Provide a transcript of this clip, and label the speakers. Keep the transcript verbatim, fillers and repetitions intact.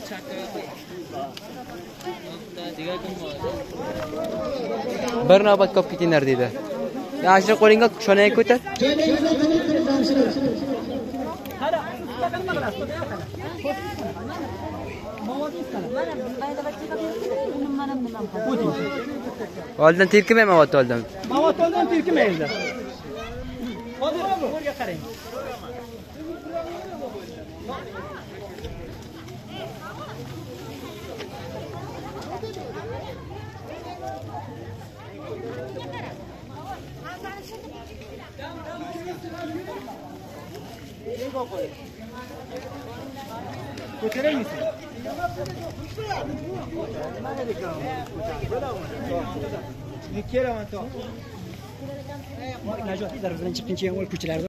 Speaker 1: Bir navbat ko'p ketinglar dedi. Yaxshi qo'lingga shonayga ko'tar. Oldin tirkimayman ot oldim.
Speaker 2: Mavot oldim tirkimaydi. Hozir o'rga qarang. Ko'taray misin? Ne keraman to. Najot idar bilan chiqqincha o'l ko'chalarda